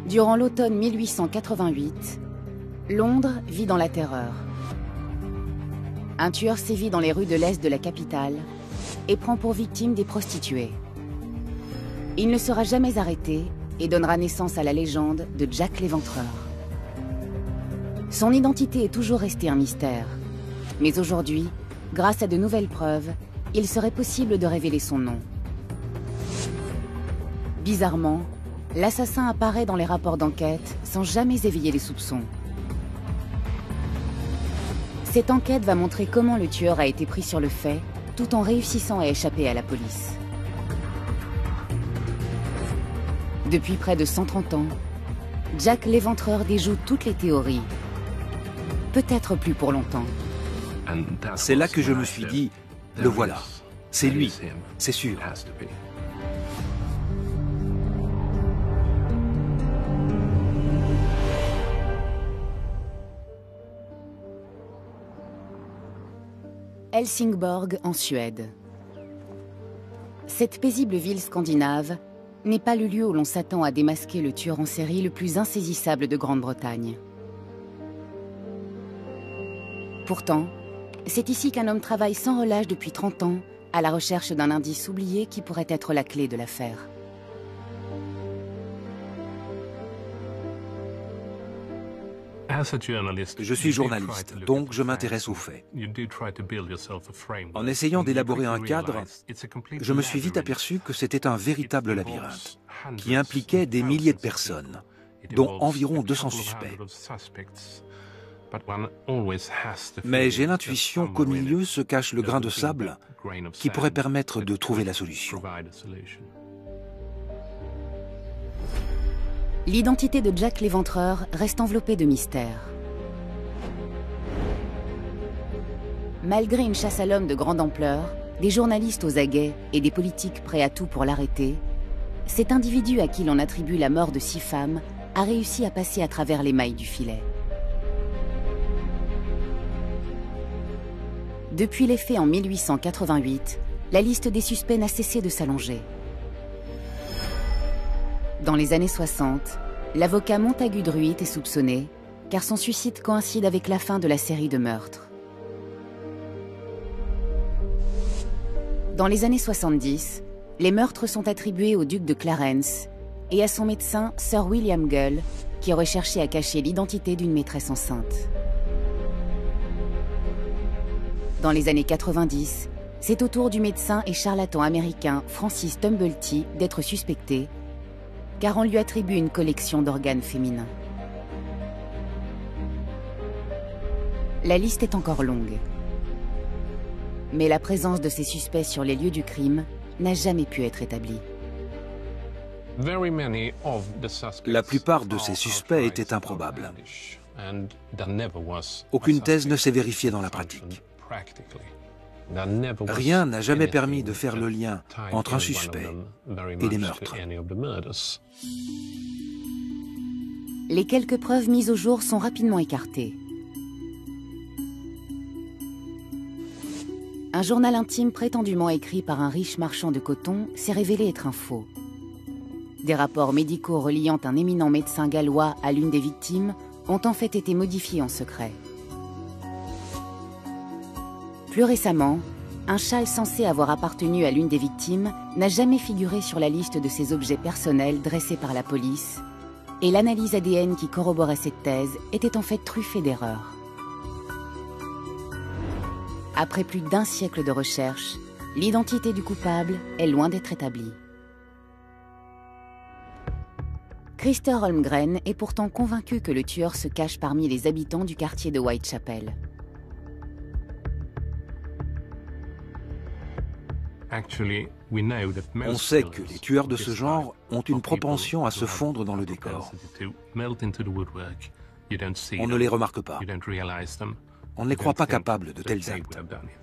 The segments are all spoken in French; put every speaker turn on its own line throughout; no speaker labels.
Durant l'automne 1888, Londres vit dans la terreur. Un tueur sévit dans les rues de l'est de la capitale et prend pour victime des prostituées. Il ne sera jamais arrêté et donnera naissance à la légende de Jack l'Éventreur. Son identité est toujours restée un mystère. Mais aujourd'hui, grâce à de nouvelles preuves, il serait possible de révéler son nom. Bizarrement, l'assassin apparaît dans les rapports d'enquête sans jamais éveiller les soupçons. Cette enquête va montrer comment le tueur a été pris sur le fait, tout en réussissant à échapper à la police. Depuis près de 130 ans, Jack l'Éventreur déjoue toutes les théories. Peut-être plus pour longtemps.
C'est là que je me suis dit, le voilà. C'est lui, c'est sûr.
Helsingborg, en Suède. Cette paisible ville scandinave n'est pas le lieu où l'on s'attend à démasquer le tueur en série le plus insaisissable de Grande-Bretagne. Pourtant, c'est ici qu'un homme travaille sans relâche depuis 30 ans à la recherche d'un indice oublié qui pourrait être la clé de l'affaire.
Je suis journaliste, donc je m'intéresse aux faits. En essayant d'élaborer un cadre, je me suis vite aperçu que c'était un véritable labyrinthe, qui impliquait des milliers de personnes, dont environ 200 suspects. Mais j'ai l'intuition qu'au milieu se cache le grain de sable qui pourrait permettre de trouver la solution.
L'identité de Jack l'Éventreur reste enveloppée de mystère. Malgré une chasse à l'homme de grande ampleur, des journalistes aux aguets et des politiques prêts à tout pour l'arrêter, cet individu à qui l'on attribue la mort de 6 femmes a réussi à passer à travers les mailles du filet. Depuis les faits en 1888, la liste des suspects n'a cessé de s'allonger. Dans les années 60, l'avocat Montagu Druitt est soupçonné, car son suicide coïncide avec la fin de la série de meurtres. Dans les années 70, les meurtres sont attribués au duc de Clarence et à son médecin Sir William Gull, qui aurait cherché à cacher l'identité d'une maîtresse enceinte. Dans les années 90, c'est au tour du médecin et charlatan américain Francis Tumblety d'être suspecté, car on lui attribue une collection d'organes féminins. La liste est encore longue. Mais la présence de ces suspects sur les lieux du crime n'a jamais pu être établie.
La plupart de ces suspects étaient improbables. Aucune thèse ne s'est vérifiée dans la pratique. Rien n'a jamais permis de faire le lien entre un suspect et les meurtres.
Les quelques preuves mises au jour sont rapidement écartées. Un journal intime prétendument écrit par un riche marchand de coton s'est révélé être un faux. Des rapports médicaux reliant un éminent médecin gallois à l'une des victimes ont en fait été modifiés en secret. Plus récemment, un châle censé avoir appartenu à l'une des victimes n'a jamais figuré sur la liste de ces objets personnels dressés par la police, et l'analyse ADN qui corroborait cette thèse était en fait truffée d'erreurs. Après plus d'un siècle de recherche, l'identité du coupable est loin d'être établie. Christer Holmgren est pourtant convaincu que le tueur se cache parmi les habitants du quartier de Whitechapel.
On sait que les tueurs de ce genre ont une propension à se fondre dans le décor. On ne les remarque pas. On ne les croit pas capables de tels actes.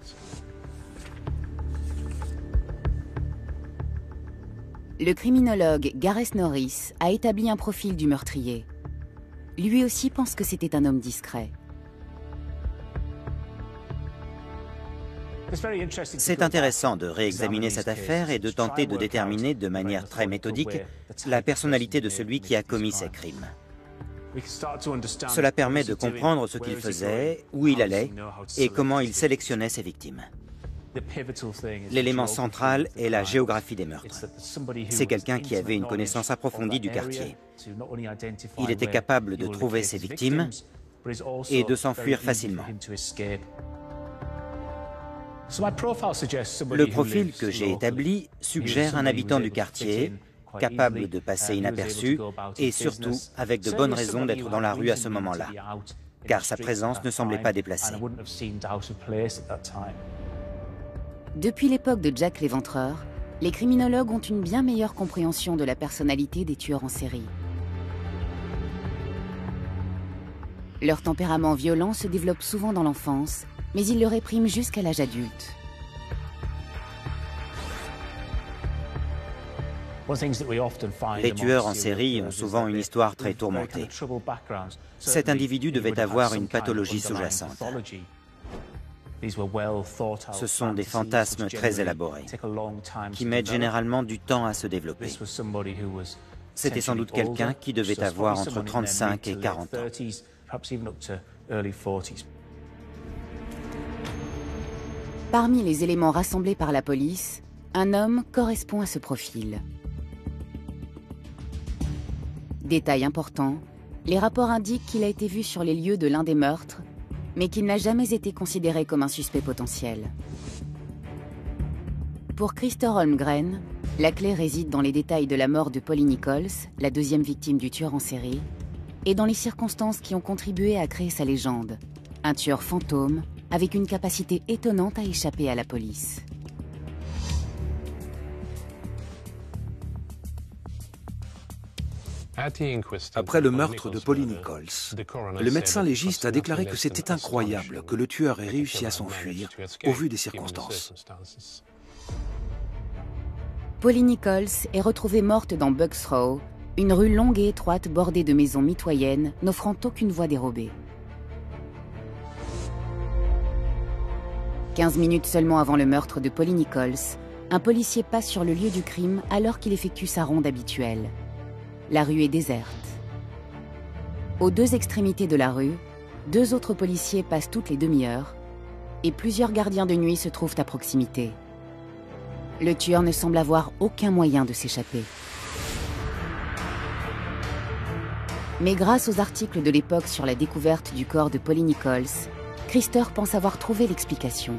Le criminologue Gareth Norris a établi un profil du meurtrier. Lui aussi pense que c'était un homme discret.
C'est intéressant de réexaminer cette affaire et de tenter de déterminer de manière très méthodique la personnalité de celui qui a commis ces crimes. Cela permet de comprendre ce qu'il faisait, où il allait et comment il sélectionnait ses victimes. L'élément central est la géographie des meurtres. C'est quelqu'un qui avait une connaissance approfondie du quartier. Il était capable de trouver ses victimes et de s'enfuir facilement. Le profil que j'ai établi suggère un habitant du quartier, capable de passer inaperçu et surtout avec de bonnes raisons d'être dans la rue à ce moment-là, car sa présence ne semblait pas déplacée.
Depuis l'époque de Jack l'Éventreur, les criminologues ont une bien meilleure compréhension de la personnalité des tueurs en série. Leur tempérament violent se développe souvent dans l'enfance, mais ils le répriment jusqu'à l'âge adulte.
Les tueurs en série ont souvent une histoire très tourmentée. Cet individu devait avoir une pathologie sous-jacente. Ce sont des fantasmes très élaborés, qui mettent généralement du temps à se développer. C'était sans doute quelqu'un qui devait avoir entre 35 et 40 ans.
Parmi les éléments rassemblés par la police, un homme correspond à ce profil. Détail important, les rapports indiquent qu'il a été vu sur les lieux de l'un des meurtres, mais qu'il n'a jamais été considéré comme un suspect potentiel. Pour Christer Holmgren, la clé réside dans les détails de la mort de Polly Nichols, la deuxième victime du tueur en série, et dans les circonstances qui ont contribué à créer sa légende. Un tueur fantôme, avec une capacité étonnante à échapper à la police.
Après le meurtre de Polly Nichols, le médecin légiste a déclaré que c'était incroyable que le tueur ait réussi à s'enfuir au vu des circonstances.
Polly Nichols est retrouvée morte dans Bucks Row, une rue longue et étroite bordée de maisons mitoyennes n'offrant aucune voie dérobée. 15 minutes seulement avant le meurtre de Polly Nichols, un policier passe sur le lieu du crime alors qu'il effectue sa ronde habituelle. La rue est déserte. Aux deux extrémités de la rue, 2 autres policiers passent toutes les demi-heures et plusieurs gardiens de nuit se trouvent à proximité. Le tueur ne semble avoir aucun moyen de s'échapper. Mais grâce aux articles de l'époque sur la découverte du corps de Polly Nichols, Christer pense avoir trouvé l'explication.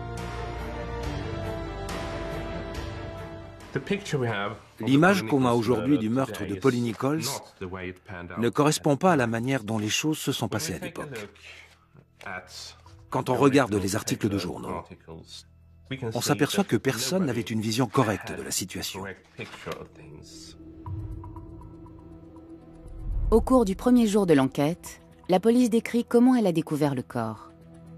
L'image qu'on a aujourd'hui du meurtre de Polly Nichols ne correspond pas à la manière dont les choses se sont passées à l'époque. Quand on regarde les articles de journaux, on s'aperçoit que personne n'avait une vision correcte de la situation.
Au cours du premier jour de l'enquête, la police décrit comment elle a découvert le corps.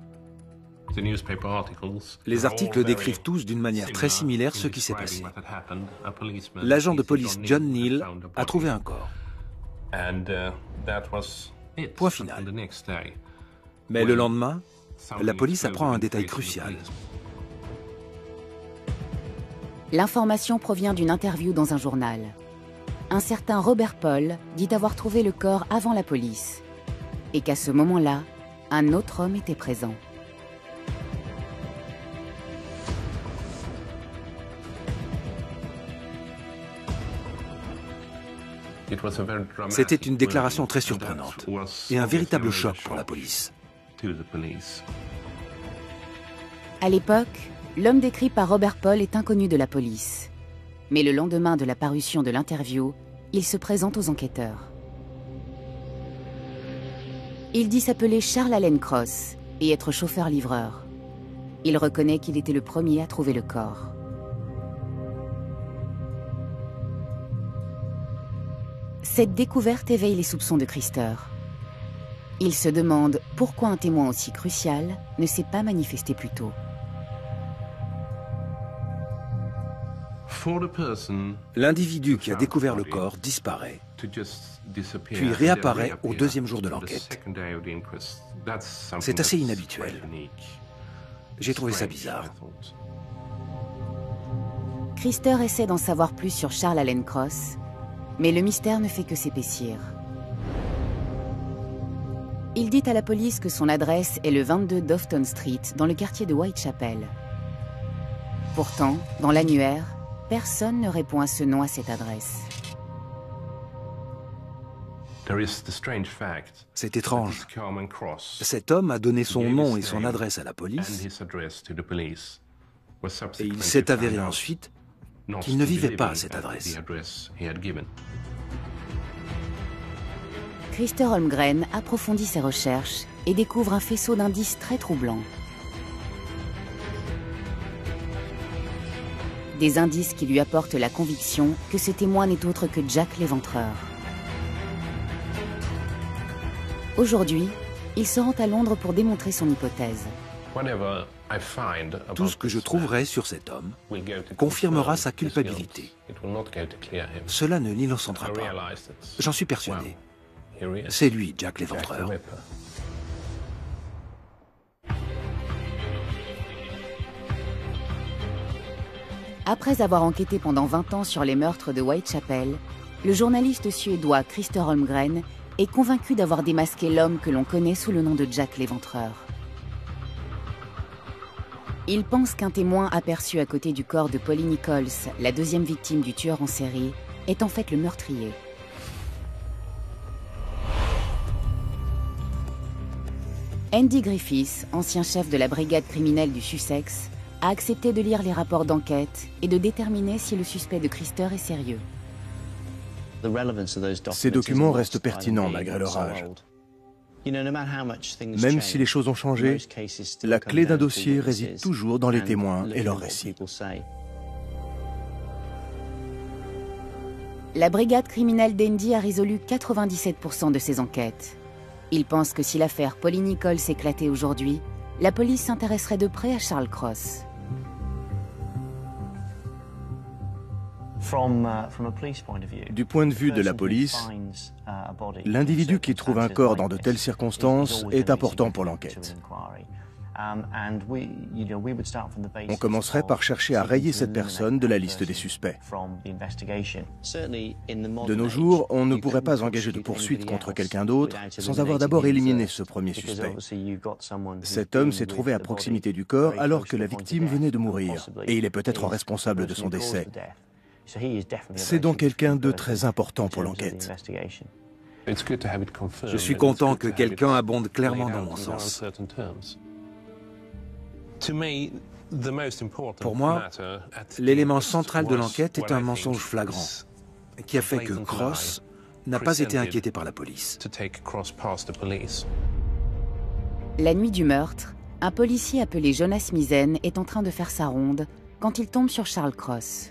Les articles décrivent tous d'une manière très similaire ce qui s'est passé. L'agent de police John Neal a trouvé un corps. Point final. Mais le lendemain, la police apprend un détail crucial.
L'information provient d'une interview dans un journal. Un certain Robert Paul dit avoir trouvé le corps avant la police et qu'à ce moment-là, un autre homme était présent.
C'était une déclaration très surprenante et un véritable choc pour la police.
À l'époque, l'homme décrit par Robert Paul est inconnu de la police. Mais le lendemain de la parution de l'interview, il se présente aux enquêteurs. Il dit s'appeler Charles Allen Cross et être chauffeur-livreur. Il reconnaît qu'il était le premier à trouver le corps. Cette découverte éveille les soupçons de Christer. Il se demande pourquoi un témoin aussi crucial ne s'est pas manifesté plus tôt.
L'individu qui a découvert le corps disparaît, puis réapparaît au deuxième jour de l'enquête. C'est assez inhabituel. J'ai trouvé ça bizarre.
Krister essaie d'en savoir plus sur Charles Allen Cross, mais le mystère ne fait que s'épaissir. Il dit à la police que son adresse est le 22 Dofton Street, dans le quartier de Whitechapel. Pourtant, dans l'annuaire, personne ne répond à ce nom à cette adresse.
C'est étrange. Cet homme a donné son nom et son adresse à la police, et il s'est avéré ensuite qu'il ne vivait pas à cette adresse.
Krister Holmgren approfondit ses recherches et découvre un faisceau d'indices très troublants. Des indices qui lui apportent la conviction que ce témoin n'est autre que Jack l'Éventreur. Aujourd'hui, il se rend à Londres pour démontrer son hypothèse.
Tout ce que je trouverai sur cet homme confirmera sa culpabilité. Cela ne l'innocentera pas. J'en suis persuadé. C'est lui, Jack l'Éventreur.
Après avoir enquêté pendant 20 ans sur les meurtres de Whitechapel, le journaliste suédois Krister Holmgren est convaincu d'avoir démasqué l'homme que l'on connaît sous le nom de Jack l'Éventreur. Il pense qu'un témoin aperçu à côté du corps de Polly Nichols, la deuxième victime du tueur en série, est en fait le meurtrier. Andy Griffiths, ancien chef de la brigade criminelle du Sussex, a accepté de lire les rapports d'enquête et de déterminer si le suspect de Krister est sérieux.
Ces documents restent pertinents malgré leur âge. Même si les choses ont changé, la clé d'un dossier réside toujours dans les témoins et leurs récits.
La brigade criminelle d'Andy a résolu 97% de ses enquêtes. Il pense que si l'affaire Polly Nichols s'éclatait aujourd'hui, la police s'intéresserait de près à Charles Cross.
Du point de vue de la police, l'individu qui trouve un corps dans de telles circonstances est important pour l'enquête. On commencerait par chercher à rayer cette personne de la liste des suspects. De nos jours, on ne pourrait pas engager de poursuite contre quelqu'un d'autre sans avoir d'abord éliminé ce premier suspect. Cet homme s'est trouvé à proximité du corps alors que la victime venait de mourir, et il est peut-être responsable de son décès. C'est donc quelqu'un de très important pour l'enquête.
Je suis content que quelqu'un abonde clairement dans mon sens. Pour moi, l'élément central de l'enquête est un mensonge flagrant, qui a fait que Cross n'a pas été inquiété par la police.
La nuit du meurtre, un policier appelé Jonas Misen est en train de faire sa ronde quand il tombe sur Charles Cross.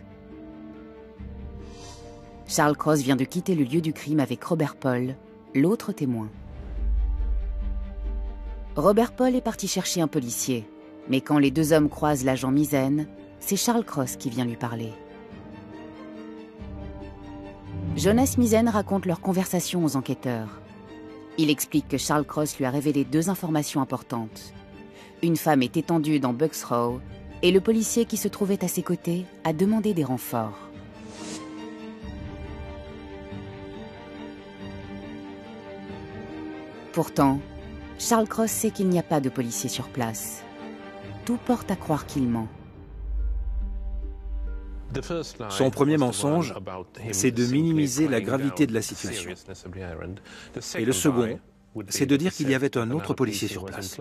Charles Cross vient de quitter le lieu du crime avec Robert Paul, l'autre témoin. Robert Paul est parti chercher un policier, mais quand les deux hommes croisent l'agent Misen, c'est Charles Cross qui vient lui parler. Jonas Misen raconte leur conversation aux enquêteurs. Il explique que Charles Cross lui a révélé deux informations importantes. Une femme est étendue dans Bucks Row et le policier qui se trouvait à ses côtés a demandé des renforts. Pourtant, Charles Cross sait qu'il n'y a pas de policier sur place. Tout porte à croire qu'il ment.
Son premier mensonge, c'est de minimiser la gravité de la situation. Et le second, c'est de dire qu'il y avait un autre policier sur place.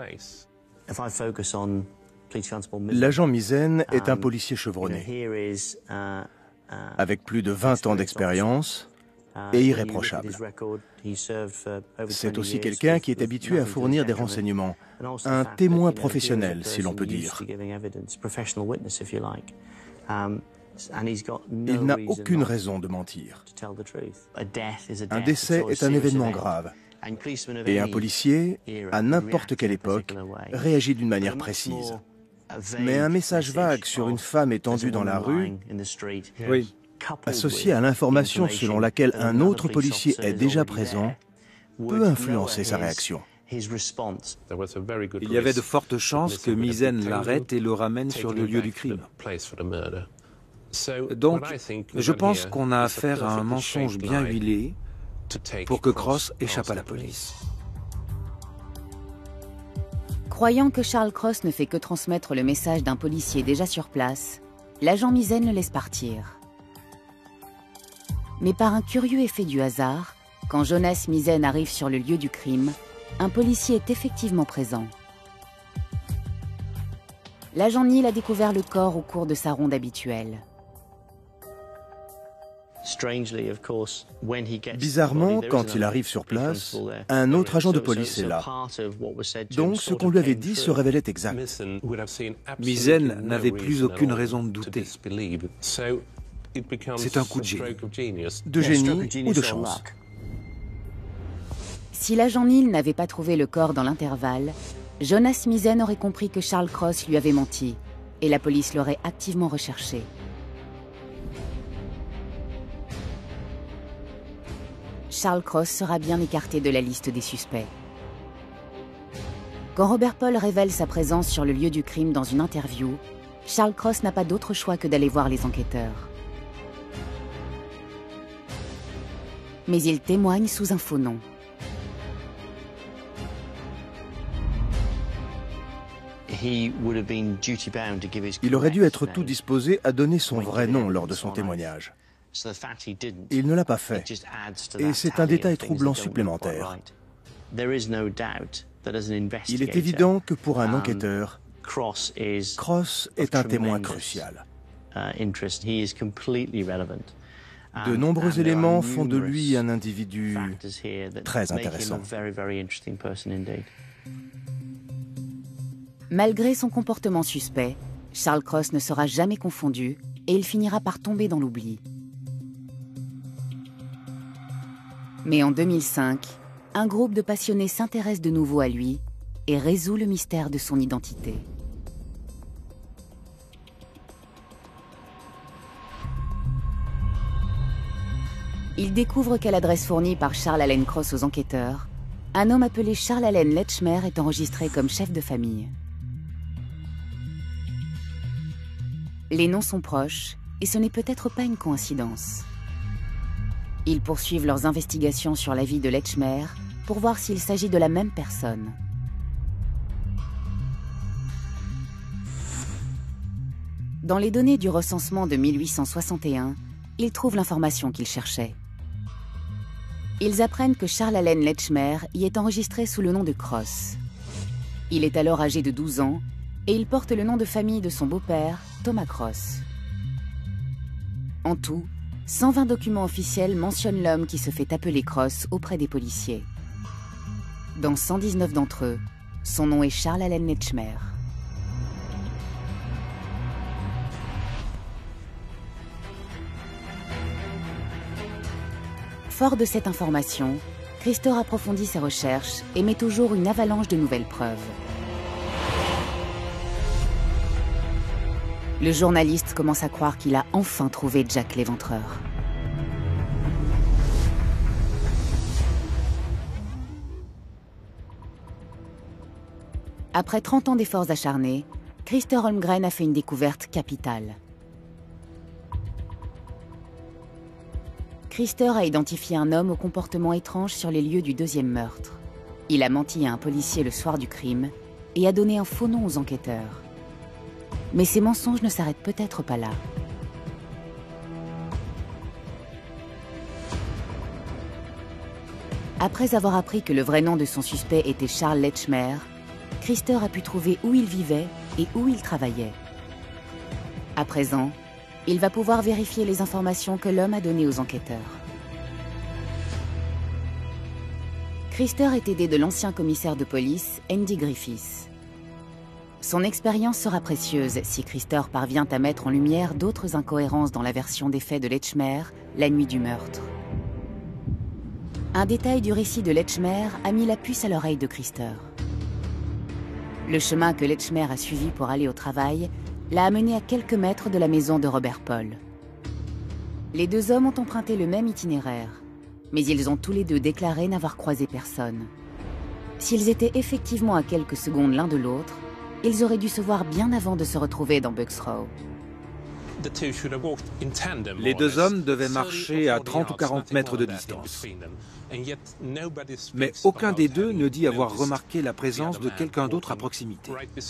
L'agent Misen est un policier chevronné, avec plus de 20 ans d'expérience et irréprochable. C'est aussi quelqu'un qui est habitué à fournir des renseignements, un témoin professionnel, si l'on peut dire. Il n'a aucune raison de mentir. Un décès est un événement grave, et un policier, à n'importe quelle époque, réagit d'une manière précise. Mais un message vague sur une femme étendue dans la rue,
oui,
associé à l'information selon laquelle un autre policier est déjà présent, peut influencer sa réaction.
Il y avait de fortes chances que Misen l'arrête et le ramène sur le lieu du crime. Donc, je pense qu'on a affaire à un mensonge bien huilé pour que Cross échappe à la police.
Croyant que Charles Cross ne fait que transmettre le message d'un policier déjà sur place, l'agent Misen le laisse partir. Mais par un curieux effet du hasard, quand Jonas Misen arrive sur le lieu du crime, un policier est effectivement présent. L'agent Neal a découvert le corps au cours de sa ronde habituelle.
Bizarrement, quand il arrive sur place, un autre agent de police est là. Donc ce qu'on lui avait dit se révélait exact.
Misen n'avait plus aucune raison de douter. C'est un coup de génie.
De génie ou de chance.
Si l'agent Neal n'avait pas trouvé le corps dans l'intervalle, Jonas Misen aurait compris que Charles Cross lui avait menti et la police l'aurait activement recherché. Charles Cross sera bien écarté de la liste des suspects. Quand Robert Paul révèle sa présence sur le lieu du crime dans une interview, Charles Cross n'a pas d'autre choix que d'aller voir les enquêteurs. Mais il témoigne sous un faux nom.
Il aurait dû être tout disposé à donner son vrai nom lors de son témoignage. Il ne l'a pas fait, et c'est un détail troublant supplémentaire. Il est évident que pour un enquêteur, Cross est un témoin crucial. De nombreux éléments font de lui un individu très intéressant.
Malgré son comportement suspect, Charles Cross ne sera jamais confondu et il finira par tomber dans l'oubli. Mais en 2005, un groupe de passionnés s'intéresse de nouveau à lui et résout le mystère de son identité. Ils découvrent qu'à l'adresse fournie par Charles Allen Cross aux enquêteurs, un homme appelé Charles Allen Lechmer est enregistré comme chef de famille. Les noms sont proches et ce n'est peut-être pas une coïncidence. Ils poursuivent leurs investigations sur la vie de Lechmer pour voir s'il s'agit de la même personne. Dans les données du recensement de 1861, ils trouvent l'information qu'ils cherchaient. Ils apprennent que Charles Allen Lechmer y est enregistré sous le nom de Cross. Il est alors âgé de 12 ans et il porte le nom de famille de son beau-père, Thomas Cross. En tout, 120 documents officiels mentionnent l'homme qui se fait appeler Cross auprès des policiers. Dans 119 d'entre eux, son nom est Charles Allen Lechmer. Fort de cette information, Christor approfondit ses recherches et met au jour une avalanche de nouvelles preuves. Le journaliste commence à croire qu'il a enfin trouvé Jack l'Éventreur. Après 30 ans d'efforts acharnés, Christer Holmgren a fait une découverte capitale. Christer a identifié un homme au comportement étrange sur les lieux du deuxième meurtre. Il a menti à un policier le soir du crime et a donné un faux nom aux enquêteurs. Mais ces mensonges ne s'arrêtent peut-être pas là. Après avoir appris que le vrai nom de son suspect était Charles Lechmer, Christer a pu trouver où il vivait et où il travaillait. À présent, il va pouvoir vérifier les informations que l'homme a données aux enquêteurs. Christer est aidé de l'ancien commissaire de police, Andy Griffiths. Son expérience sera précieuse si Christer parvient à mettre en lumière d'autres incohérences dans la version des faits de Lechmer la nuit du meurtre. Un détail du récit de Lechmer a mis la puce à l'oreille de Christer. Le chemin que Lechmer a suivi pour aller au travail l'a amené à quelques mètres de la maison de Robert Paul. Les deux hommes ont emprunté le même itinéraire, mais ils ont tous les deux déclaré n'avoir croisé personne. S'ils étaient effectivement à quelques secondes l'un de l'autre, ils auraient dû se voir bien avant de se retrouver dans Bucks Row.
Les deux hommes devaient marcher à 30 ou 40 mètres de distance. Mais aucun des deux ne dit avoir remarqué la présence de quelqu'un d'autre à proximité.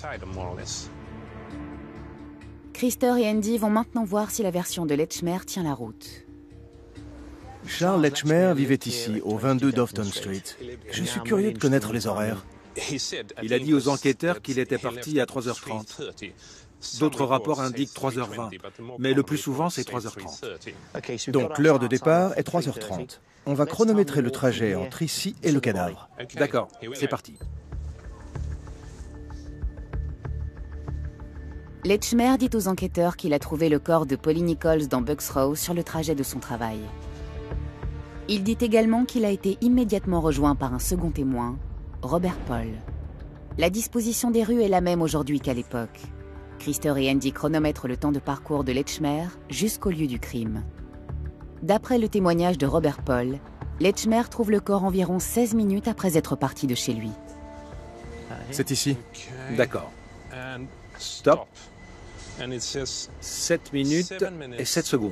Krister et Andy vont maintenant voir si la version de Letchmer tient la route.
Charles Letchmer vivait ici, au 22 Dofton Street. Je suis curieux de connaître les horaires.
Il a dit aux enquêteurs qu'il était parti à 3h30. D'autres rapports indiquent 3h20, mais le plus souvent c'est 3h30.
Donc l'heure de départ est 3h30. On va chronométrer le trajet entre ici et le cadavre.
D'accord, c'est parti.
Letchmer dit aux enquêteurs qu'il a trouvé le corps de Polly Nichols dans Bucks Row sur le trajet de son travail. Il dit également qu'il a été immédiatement rejoint par un second témoin, Robert Paul. La disposition des rues est la même aujourd'hui qu'à l'époque. Krister et Andy chronomètrent le temps de parcours de Letchmer jusqu'au lieu du crime. D'après le témoignage de Robert Paul, Letchmer trouve le corps environ 16 minutes après être parti de chez lui.
C'est ici.
D'accord. Stop. 7 minutes et 7 secondes.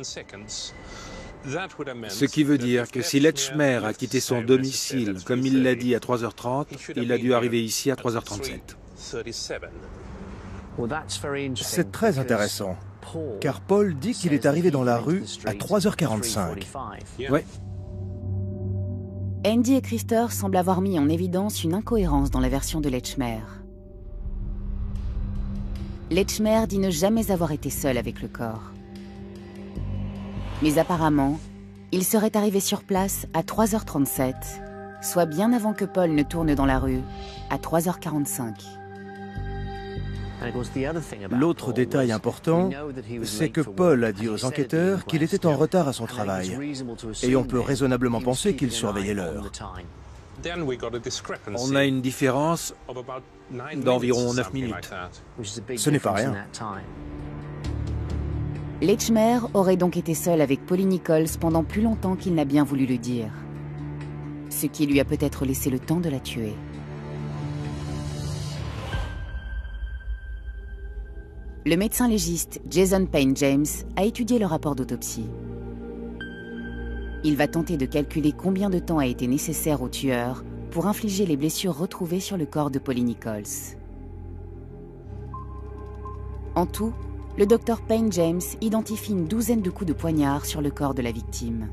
Ce qui veut dire que si Letchmer a quitté son domicile, comme il l'a dit, à 3h30, il a dû arriver ici à 3h37.
C'est très intéressant, car Paul dit qu'il est arrivé dans la rue à 3h45.
Oui.
Andy et Krister semblent avoir mis en évidence une incohérence dans la version de Letchmer. Letchmer dit ne jamais avoir été seul avec le corps. Mais apparemment, il serait arrivé sur place à 3h37, soit bien avant que Paul ne tourne dans la rue, à 3h45.
L'autre détail important, c'est que Paul a dit aux enquêteurs qu'il était en retard à son travail, et on peut raisonnablement penser qu'il surveillait l'heure.
On a une différence d'environ 9 minutes.
Ce n'est pas rien.
Letchmer aurait donc été seul avec Polly Nichols pendant plus longtemps qu'il n'a bien voulu le dire. Ce qui lui a peut-être laissé le temps de la tuer. Le médecin légiste Jason Payne James a étudié le rapport d'autopsie. Il va tenter de calculer combien de temps a été nécessaire au tueur pour infliger les blessures retrouvées sur le corps de Polly Nichols. En tout, le docteur Payne James identifie une douzaine de coups de poignard sur le corps de la victime.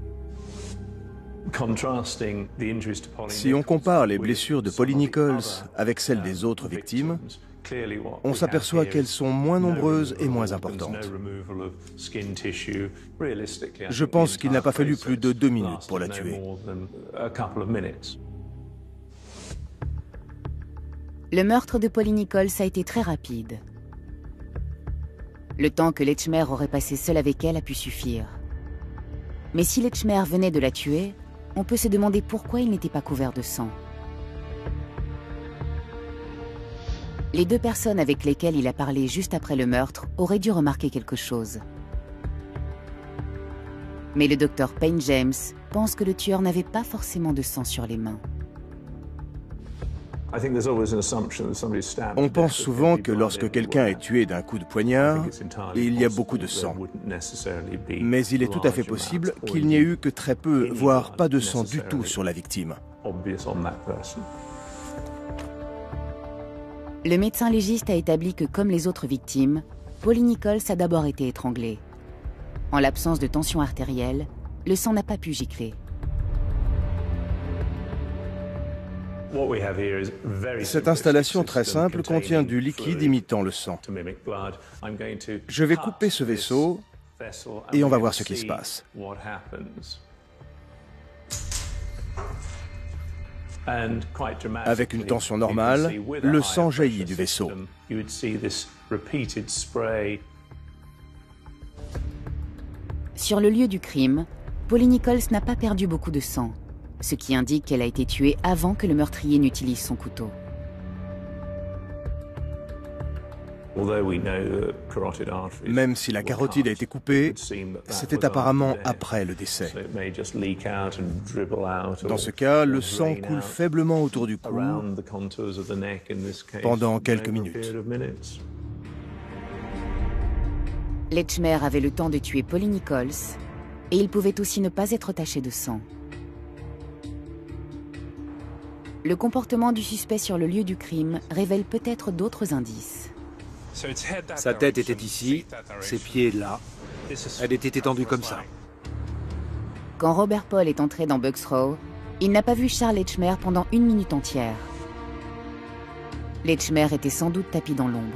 Si on compare les blessures de Polly Nichols avec celles des autres victimes, on s'aperçoit qu'elles sont moins nombreuses et moins importantes. Je pense qu'il n'a pas fallu plus de 2 minutes pour la tuer.
Le meurtre de Polly Nichols a été très rapide. Le temps que Letchmer aurait passé seul avec elle a pu suffire. Mais si Letchmer venait de la tuer, on peut se demander pourquoi il n'était pas couvert de sang. Les deux personnes avec lesquelles il a parlé juste après le meurtre auraient dû remarquer quelque chose. Mais le docteur Payne James pense que le tueur n'avait pas forcément de sang sur les mains.
On pense souvent que lorsque quelqu'un est tué d'un coup de poignard, il y a beaucoup de sang. Mais il est tout à fait possible qu'il n'y ait eu que très peu, voire pas de sang du tout sur la victime.
Le médecin légiste a établi que, comme les autres victimes, Polly Nichols a d'abord été étranglée. En l'absence de tension artérielle, le sang n'a pas pu gicler.
Cette installation très simple contient du liquide imitant le sang. Je vais couper ce vaisseau et on va voir ce qui se passe. Avec une tension normale, le sang jaillit du vaisseau.
Sur le lieu du crime, Polly Nichols n'a pas perdu beaucoup de sang, ce qui indique qu'elle a été tuée avant que le meurtrier n'utilise son couteau.
Même si la carotide a été coupée, c'était apparemment après le décès. Dans ce cas, le sang coule faiblement autour du cou pendant quelques minutes.
Letchmer avait le temps de tuer Polly Nichols et il pouvait aussi ne pas être taché de sang. Le comportement du suspect sur le lieu du crime révèle peut-être d'autres indices.
Sa tête était ici, ses pieds là. Elle était étendue comme ça.
Quand Robert Paul est entré dans Bucks Row, il n'a pas vu Charles Letchmer pendant 1 minute entière. Letchmer était sans doute tapi dans l'ombre.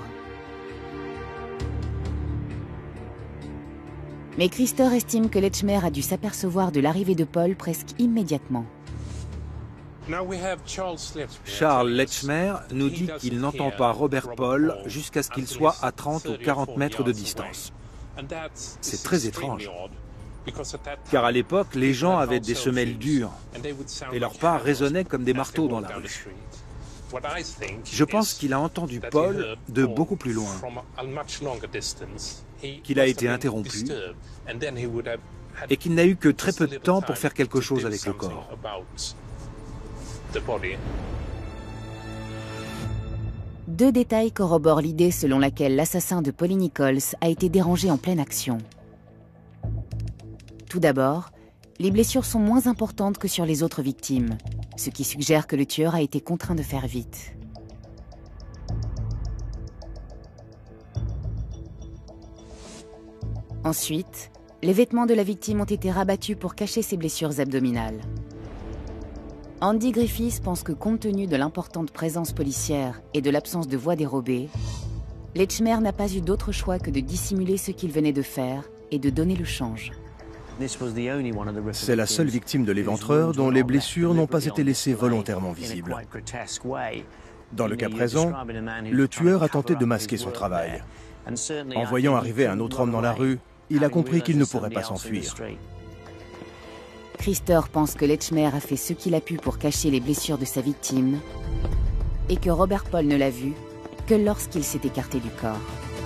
Mais Krister estime que Letchmer a dû s'apercevoir de l'arrivée de Paul presque immédiatement.
Charles Letchmer nous dit qu'il n'entend pas Robert Paul jusqu'à ce qu'il soit à 30 ou 40 mètres de distance. C'est très étrange, car à l'époque, les gens avaient des semelles dures et leurs pas résonnaient comme des marteaux dans la rue. Je pense qu'il a entendu Paul de beaucoup plus loin, qu'il a été interrompu et qu'il n'a eu que très peu de temps pour faire quelque chose avec le corps.
Deux détails corroborent l'idée selon laquelle l'assassin de Polly Nichols a été dérangé en pleine action. Tout d'abord, les blessures sont moins importantes que sur les autres victimes, ce qui suggère que le tueur a été contraint de faire vite. Ensuite, les vêtements de la victime ont été rabattus pour cacher ses blessures abdominales. Andy Griffiths pense que compte tenu de l'importante présence policière et de l'absence de voix dérobée, Letchmer n'a pas eu d'autre choix que de dissimuler ce qu'il venait de faire et de donner le change.
C'est la seule victime de l'éventreur dont les blessures n'ont pas été laissées volontairement visibles. Dans le cas présent, le tueur a tenté de masquer son travail. En voyant arriver un autre homme dans la rue, il a compris qu'il ne pourrait pas s'enfuir.
Krister pense que Letchmer a fait ce qu'il a pu pour cacher les blessures de sa victime et que Robert Paul ne l'a vu que lorsqu'il s'est écarté du corps.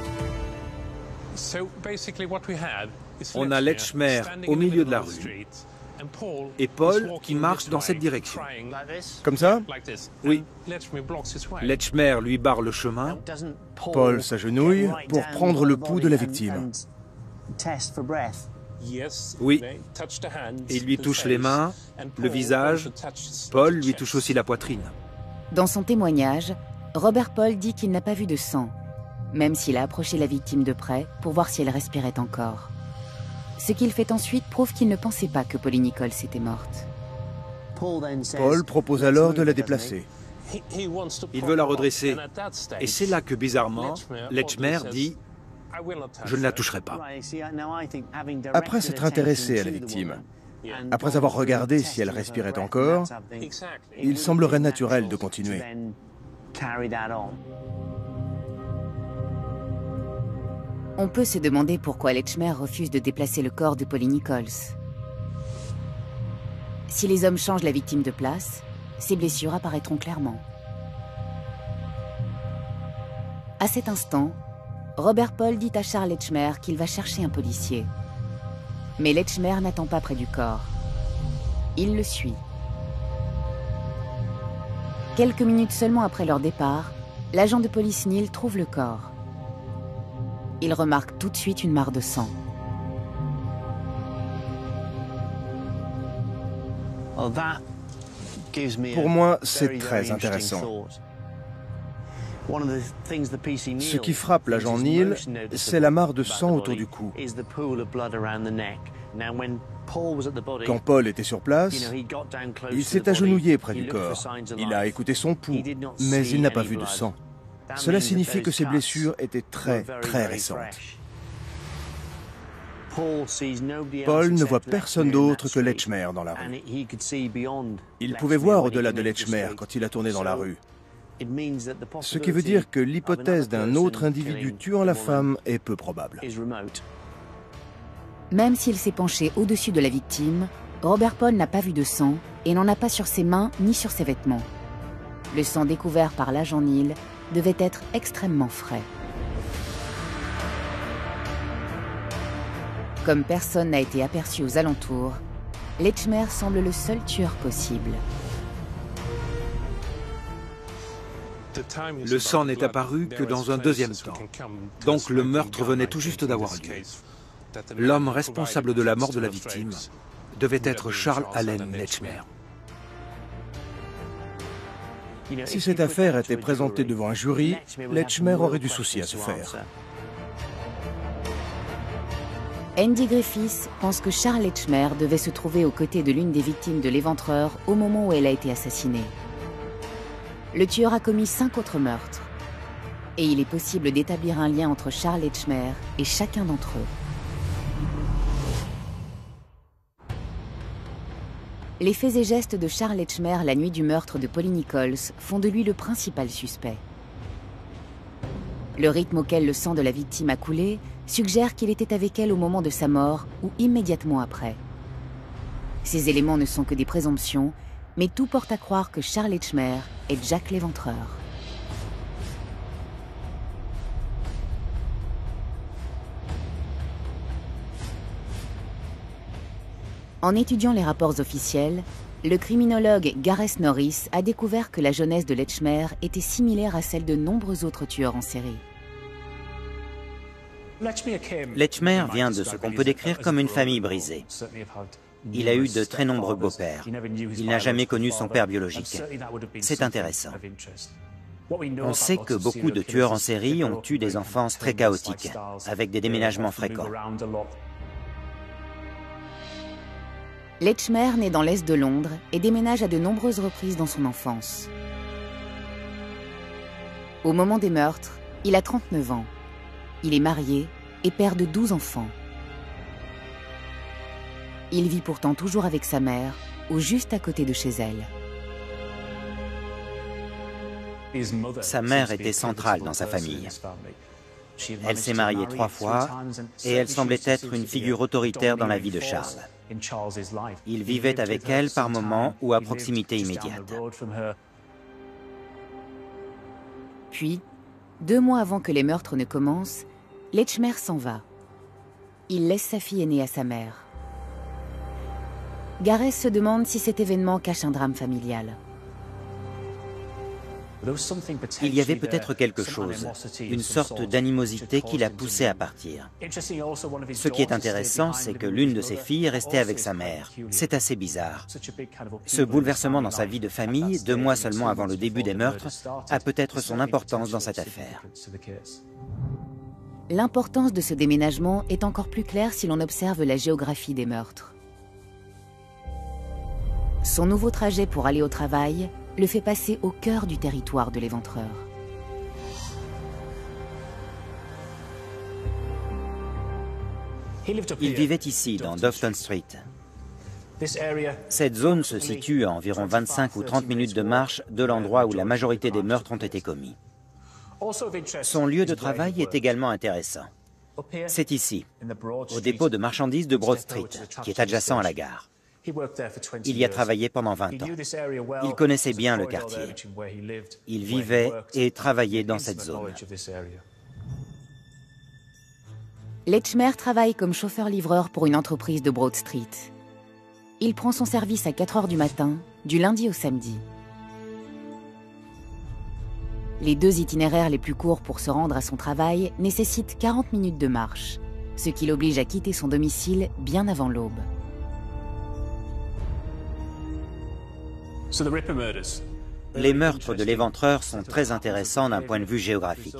On a Letchmer au milieu de la rue et Paul qui marche dans cette direction.
Comme ça?
Oui. Letchmer lui barre le chemin.
Paul s'agenouille pour prendre le pouls de la victime.
Oui, il lui touche les mains, le visage. Paul lui touche aussi la poitrine.
Dans son témoignage, Robert Paul dit qu'il n'a pas vu de sang, même s'il a approché la victime de près pour voir si elle respirait encore. Ce qu'il fait ensuite prouve qu'il ne pensait pas que Polly Nichols était morte.
Paul propose alors de la déplacer.
Il veut la redresser. Et c'est là que, bizarrement, Letchmer dit « Je ne la toucherai pas ».
Après s'être intéressé à la victime, après avoir regardé si elle respirait encore, il semblerait naturel de continuer.
On peut se demander pourquoi Letchmer refuse de déplacer le corps de Polly Nichols. Si les hommes changent la victime de place, ses blessures apparaîtront clairement. À cet instant, Robert Paul dit à Charles Letchmer qu'il va chercher un policier. Mais Letchmer n'attend pas près du corps. Il le suit. Quelques minutes seulement après leur départ, l'agent de police Neil trouve le corps. Il remarque tout de suite une mare de sang.
Pour moi, c'est très intéressant. Ce qui frappe l'agent Neil, c'est la mare de sang autour du cou. Quand Paul était sur place, il s'est agenouillé près du corps. Il a écouté son pouls, mais il n'a pas vu de sang. Cela signifie que ses blessures étaient très récentes. Paul ne voit personne d'autre que Letchmer dans la rue. Il pouvait voir au-delà de Letchmer quand il a tourné dans la rue. Ce qui veut dire que l'hypothèse d'un autre individu tuant la femme est peu probable.
Même s'il s'est penché au-dessus de la victime, Robert Paul n'a pas vu de sang et n'en a pas sur ses mains ni sur ses vêtements. Le sang découvert par l'agent Neil devait être extrêmement frais. Comme personne n'a été aperçu aux alentours, Lechmer semble le seul tueur possible.
Le sang n'est apparu que dans un deuxième temps. Donc le meurtre venait tout juste d'avoir lieu. L'homme responsable de la mort de la victime devait être Charles Allen Lechmer.
Si cette affaire était présentée devant un jury, Lechmer aurait du souci à se faire.
Andy Griffiths pense que Charles Lechmer devait se trouver aux côtés de l'une des victimes de l'éventreur au moment où elle a été assassinée. Le tueur a commis 5 autres meurtres. Et il est possible d'établir un lien entre Charles Lechmer et chacun d'entre eux. Les faits et gestes de Charles Lechmer la nuit du meurtre de Polly Nichols font de lui le principal suspect. Le rythme auquel le sang de la victime a coulé suggère qu'il était avec elle au moment de sa mort ou immédiatement après. Ces éléments ne sont que des présomptions, mais tout porte à croire que Charles Lechmer est Jack l'Éventreur. En étudiant les rapports officiels, le criminologue Gareth Norris a découvert que la jeunesse de Lechmer était similaire à celle de nombreux autres tueurs en série.
Lechmer vient de ce qu'on peut décrire comme une famille brisée. Il a eu de très nombreux beaux-pères. Il n'a jamais connu son père biologique. C'est intéressant. On sait que beaucoup de tueurs en série ont eu des enfances très chaotiques, avec des déménagements fréquents.
Lechmer naît dans l'est de Londres et déménage à de nombreuses reprises dans son enfance. Au moment des meurtres, il a 39 ans. Il est marié et père de 12 enfants. Il vit pourtant toujours avec sa mère, ou juste à côté de chez elle.
Sa mère était centrale dans sa famille. Elle s'est mariée 3 fois et elle semblait être une figure autoritaire dans la vie de Charles. Il vivait avec elle par moments ou à proximité immédiate.
Puis, 2 mois avant que les meurtres ne commencent, Lechmer s'en va. Il laisse sa fille aînée à sa mère. Gareth se demande si cet événement cache un drame familial.
Il y avait peut-être quelque chose, une sorte d'animosité qui l'a poussé à partir. Ce qui est intéressant, c'est que l'une de ses filles est restée avec sa mère. C'est assez bizarre. Ce bouleversement dans sa vie de famille, 2 mois seulement avant le début des meurtres, a peut-être son importance dans cette affaire.
L'importance de ce déménagement est encore plus claire si l'on observe la géographie des meurtres. Son nouveau trajet pour aller au travail le fait passer au cœur du territoire de l'éventreur.
Il vivait ici, dans Dufton Street. Cette zone se situe à environ 25 ou 30 minutes de marche de l'endroit où la majorité des meurtres ont été commis. Son lieu de travail est également intéressant. C'est ici, au dépôt de marchandises de Broad Street, qui est adjacent à la gare. Il y a travaillé pendant 20 ans. Il connaissait bien le quartier. Il vivait et travaillait dans cette zone.
Lechmer travaille comme chauffeur-livreur pour une entreprise de Broad Street. Il prend son service à 4 heures du matin, du lundi au samedi. Les 2 itinéraires les plus courts pour se rendre à son travail nécessitent 40 minutes de marche, ce qui l'oblige à quitter son domicile bien avant l'aube.
Les meurtres de l'éventreur sont très intéressants d'un point de vue géographique.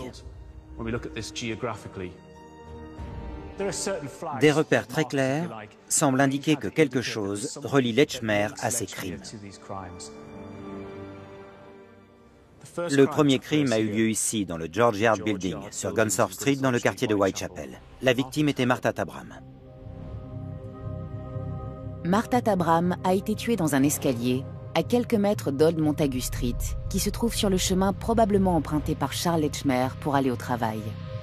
Des repères très clairs semblent indiquer que quelque chose relie Lechmer à ces crimes. Le premier crime a eu lieu ici, dans le George Yard Building, sur Gunthorpe Street, dans le quartier de Whitechapel. La victime était Martha Tabram.
Martha Tabram a été tuée dans un escalier à quelques mètres d'Old Montagu Street, qui se trouve sur le chemin probablement emprunté par Charles Lechmer pour aller au travail.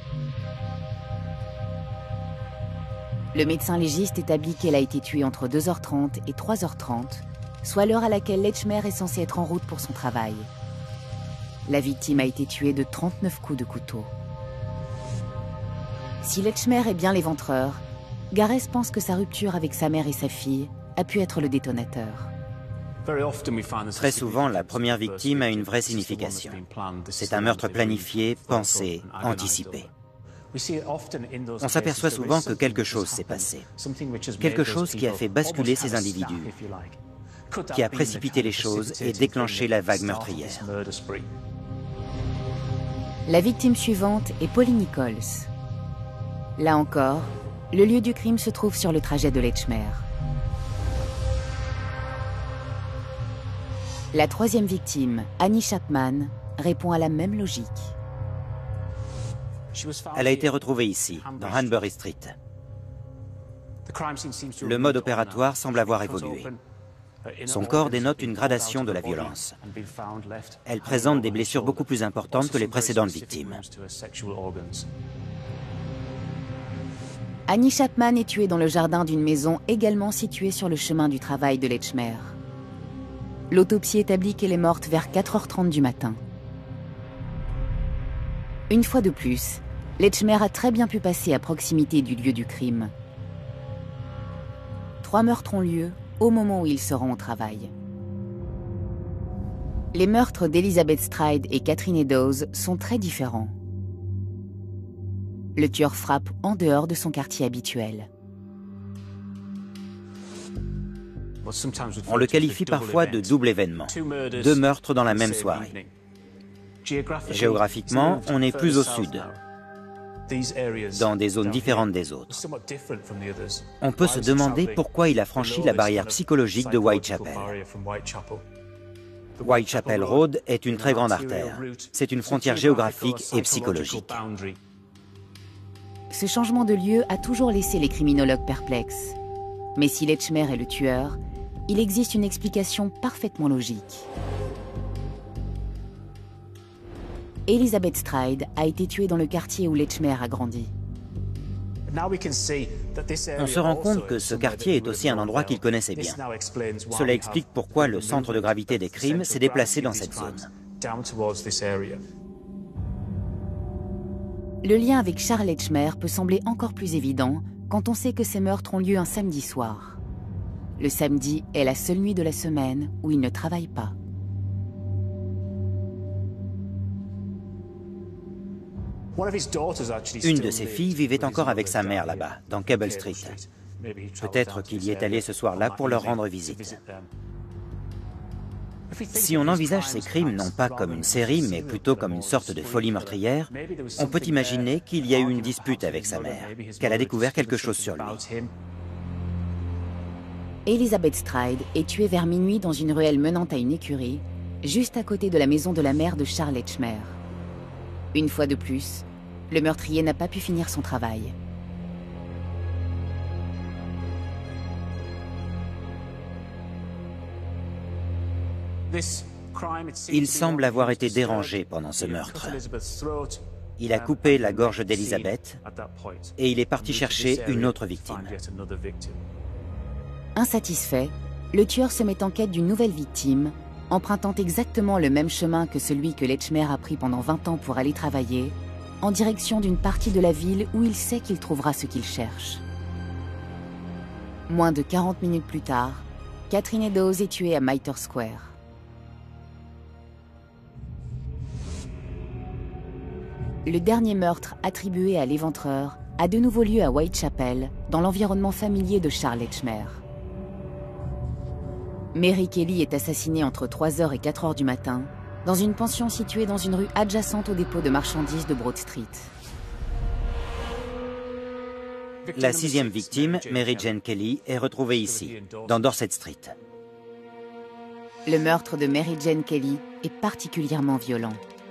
Le médecin légiste établit qu'elle a été tuée entre 2h30 et 3h30, soit l'heure à laquelle Lechmer est censé être en route pour son travail. La victime a été tuée de 39 coups de couteau. Si Lechmer est bien l'éventreur, Gareth pense que sa rupture avec sa mère et sa fille a pu être le détonateur.
Très souvent, la première victime a une vraie signification. C'est un meurtre planifié, pensé, anticipé. On s'aperçoit souvent que quelque chose s'est passé. Quelque chose qui a fait basculer ces individus, qui a précipité les choses et déclenché la vague meurtrière.
La victime suivante est Polly Nichols. Là encore, le lieu du crime se trouve sur le trajet de Lechmere. La troisième victime, Annie Chapman, répond à la même logique.
Elle a été retrouvée ici, dans Hanbury Street. Le mode opératoire semble avoir évolué. Son corps dénote une gradation de la violence. Elle présente des blessures beaucoup plus importantes que les précédentes victimes.
Annie Chapman est tuée dans le jardin d'une maison également située sur le chemin du travail de Lechmere. L'autopsie établit qu'elle est morte vers 4h30 du matin. Une fois de plus, Lechmere a très bien pu passer à proximité du lieu du crime. 3 meurtres ont lieu au moment où ils se rend au travail. Les meurtres d'Elizabeth Stride et Catherine Eddowes sont très différents. Le tueur frappe en dehors de son quartier habituel.
On le qualifie parfois de double événement. 2 meurtres dans la même soirée. Géographiquement, on est plus au sud, dans des zones différentes des autres. On peut se demander pourquoi il a franchi la barrière psychologique de Whitechapel. Whitechapel Road est une très grande artère. C'est une frontière géographique et psychologique.
Ce changement de lieu a toujours laissé les criminologues perplexes. Mais si Lechmere est le tueur, il existe une explication parfaitement logique. Elizabeth Stride a été tuée dans le quartier où Lechmere a grandi.
On se rend compte que ce quartier est aussi un endroit qu'il connaissait bien. Cela explique pourquoi le centre de gravité des crimes s'est déplacé dans cette zone.
Le lien avec Charles Lechmere peut sembler encore plus évident quand on sait que ces meurtres ont lieu un samedi soir. Le samedi est la seule nuit de la semaine où il ne travaille pas.
Une de ses filles vivait encore avec sa mère là-bas, dans Cable Street. Peut-être qu'il y est allé ce soir-là pour leur rendre visite. Si on envisage ces crimes non pas comme une série, mais plutôt comme une sorte de folie meurtrière, on peut imaginer qu'il y a eu une dispute avec sa mère, qu'elle a découvert quelque chose sur lui.
Elizabeth Stride est tuée vers minuit dans une ruelle menant à une écurie, juste à côté de la maison de la mère de Charles Lechmere. Une fois de plus, le meurtrier n'a pas pu finir son travail.
Il semble avoir été dérangé pendant ce meurtre. Il a coupé la gorge d'Elizabeth et il est parti chercher une autre victime.
Insatisfait, le tueur se met en quête d'une nouvelle victime, empruntant exactement le même chemin que celui que Lechmere a pris pendant 20 ans pour aller travailler, en direction d'une partie de la ville où il sait qu'il trouvera ce qu'il cherche. Moins de 40 minutes plus tard, Catherine Eddowes est tuée à Mitre Square. Le dernier meurtre attribué à l'éventreur a de nouveau lieu à Whitechapel, dans l'environnement familier de Charles Lechmere. Mary Kelly est assassinée entre 3h et 4h du matin, dans une pension située dans une rue adjacente au dépôt de marchandises de Broad Street.
La 6e victime, Mary Jane Kelly, est retrouvée ici, dans Dorset Street.
Le meurtre de Mary Jane Kelly est particulièrement violent.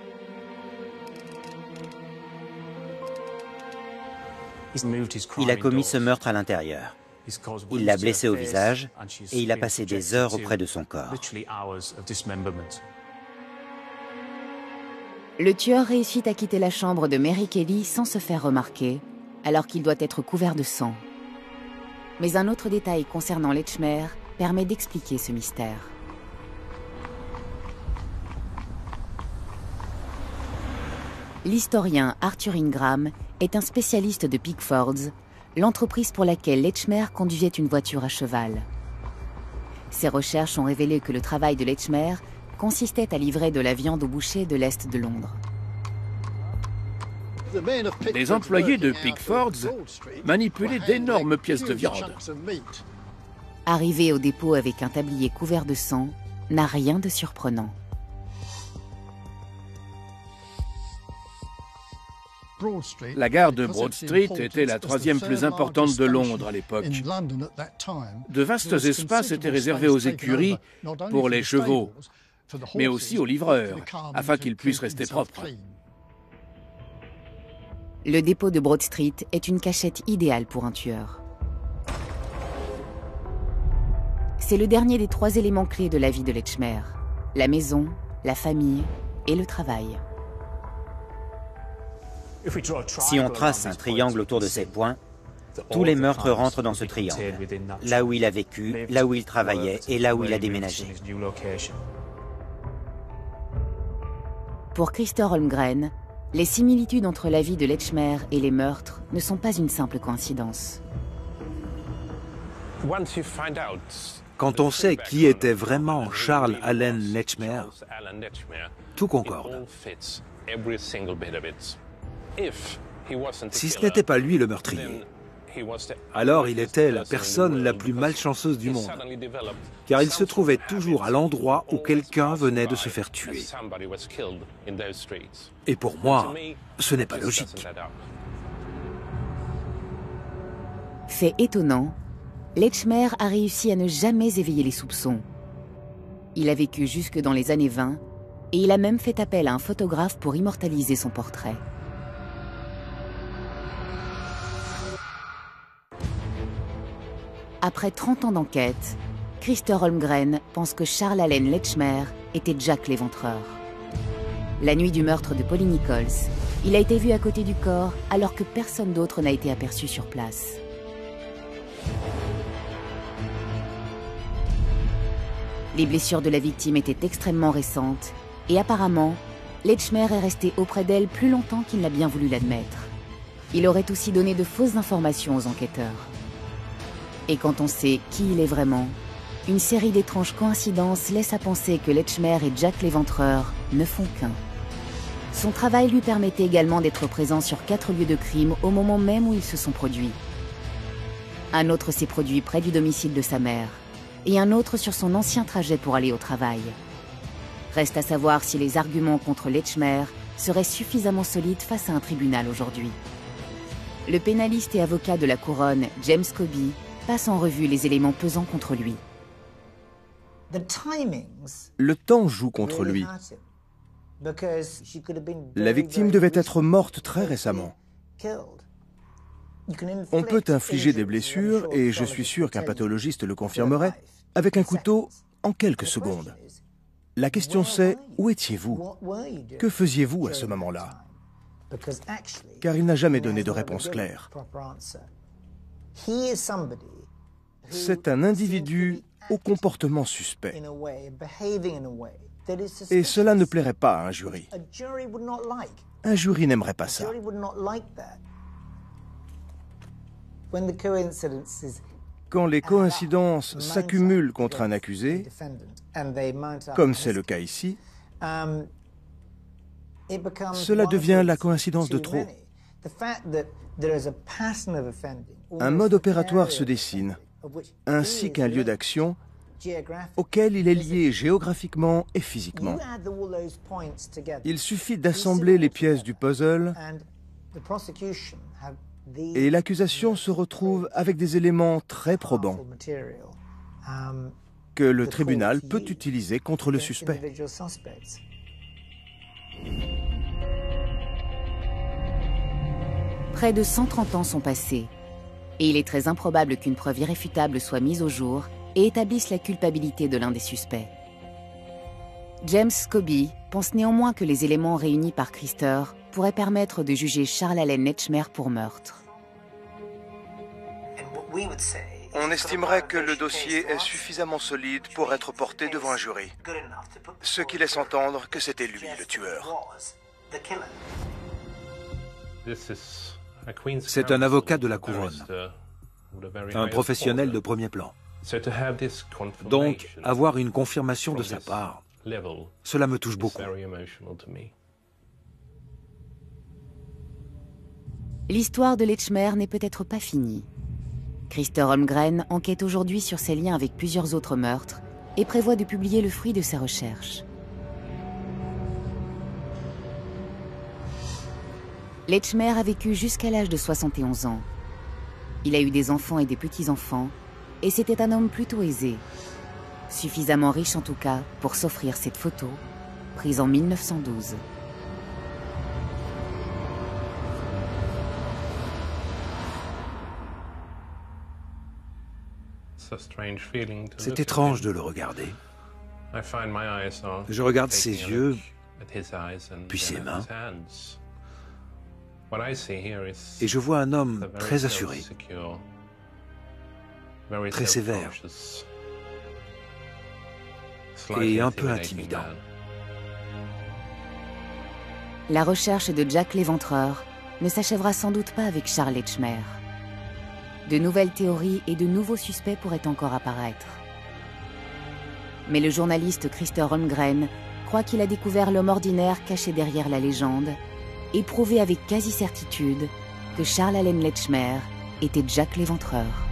Il a commis ce meurtre à l'intérieur. Il l'a blessée au visage et il a passé des heures auprès de son corps.
Le tueur réussit à quitter la chambre de Mary Kelly sans se faire remarquer, alors qu'il doit être couvert de sang. Mais un autre détail concernant Lechmere permet d'expliquer ce mystère. L'historien Arthur Ingram est un spécialiste de Pickfords, l'entreprise pour laquelle Lechmer conduisait une voiture à cheval. Ses recherches ont révélé que le travail de Lechmer consistait à livrer de la viande au boucher de l'Est de Londres.
Les employés de Pickford's manipulaient d'énormes pièces de viande.
Arriver au dépôt avec un tablier couvert de sang n'a rien de surprenant.
La gare de Broad Street était la troisième plus importante de Londres à l'époque. De vastes espaces étaient réservés aux écuries pour les chevaux, mais aussi aux livreurs, afin qu'ils puissent rester propres.
Le dépôt de Broad Street est une cachette idéale pour un tueur. C'est le dernier des 3 éléments clés de la vie de Lechmer: la maison, la famille et le travail.
Si on trace un triangle autour de ces points, tous les meurtres rentrent dans ce triangle. Là où il a vécu, là où il travaillait et là où il a déménagé.
Pour Christer Holmgren, les similitudes entre la vie de Lechmer et les meurtres ne sont pas une simple coïncidence.
Quand on sait qui était vraiment Charles Allen Lechmer, tout concorde. Si ce n'était pas lui le meurtrier, alors il était la personne la plus malchanceuse du monde, car il se trouvait toujours à l'endroit où quelqu'un venait de se faire tuer. Et pour moi, ce n'est pas logique.
Fait étonnant, Lechmer a réussi à ne jamais éveiller les soupçons. Il a vécu jusque dans les années 20 et il a même fait appel à un photographe pour immortaliser son portrait. Après 30 ans d'enquête, Christer Holmgren pense que Charles Allen Lechmer était Jack l'Éventreur. La nuit du meurtre de Polly Nichols, il a été vu à côté du corps alors que personne d'autre n'a été aperçu sur place. Les blessures de la victime étaient extrêmement récentes et apparemment, Lechmer est resté auprès d'elle plus longtemps qu'il n'a bien voulu l'admettre. Il aurait aussi donné de fausses informations aux enquêteurs. Et quand on sait qui il est vraiment, une série d'étranges coïncidences laisse à penser que Lechmer et Jack l'Éventreur ne font qu'un. Son travail lui permettait également d'être présent sur 4 lieux de crime au moment même où ils se sont produits. Un autre s'est produit près du domicile de sa mère, et un autre sur son ancien trajet pour aller au travail. Reste à savoir si les arguments contre Lechmer seraient suffisamment solides face à un tribunal aujourd'hui. Le pénaliste et avocat de la couronne, James Scobie, passe en revue les éléments pesant contre lui.
Le temps joue contre lui. La victime devait être morte très récemment. On peut infliger des blessures, et je suis sûr qu'un pathologiste le confirmerait, avec un couteau en quelques secondes. La question c'est, où étiez-vous? Que faisiez-vous à ce moment-là? Car il n'a jamais donné de réponse claire. C'est un individu au comportement suspect. Et cela ne plairait pas à un jury. Un jury n'aimerait pas ça. Quand les coïncidences s'accumulent contre un accusé, comme c'est le cas ici, cela devient la coïncidence de trop. Un mode opératoire se dessine, ainsi qu'un lieu d'action auquel il est lié géographiquement et physiquement. Il suffit d'assembler les pièces du puzzle et l'accusation se retrouve avec des éléments très probants que le tribunal peut utiliser contre le suspect.
Près de 130 ans sont passés, et il est très improbable qu'une preuve irréfutable soit mise au jour et établisse la culpabilité de l'un des suspects. James Scobie pense néanmoins que les éléments réunis par Christer pourraient permettre de juger Charles Allen Lechmer pour meurtre.
On estimerait que le dossier est suffisamment solide pour être porté devant un jury, ce qui laisse entendre que c'était lui le tueur.
C'est un avocat de la couronne, un professionnel de premier plan. Donc, avoir une confirmation de sa part, cela me touche beaucoup.
L'histoire de Letchmer n'est peut-être pas finie. Christer Holmgren enquête aujourd'hui sur ses liens avec plusieurs autres meurtres et prévoit de publier le fruit de ses recherches. Letchmer a vécu jusqu'à l'âge de 71 ans. Il a eu des enfants et des petits-enfants, et c'était un homme plutôt aisé. Suffisamment riche en tout cas pour s'offrir cette photo, prise en 1912.
C'est étrange de le regarder. Je regarde ses yeux, puis ses mains, et je vois un homme très assuré, très sévère et un peu intimidant.
La recherche de Jack l'Éventreur ne s'achèvera sans doute pas avec Charles Letchmer. De nouvelles théories et de nouveaux suspects pourraient encore apparaître. Mais le journaliste Christer Holmgren croit qu'il a découvert l'homme ordinaire caché derrière la légende et prouvé avec quasi-certitude que Charles Allen Letchmer était Jack l'Éventreur.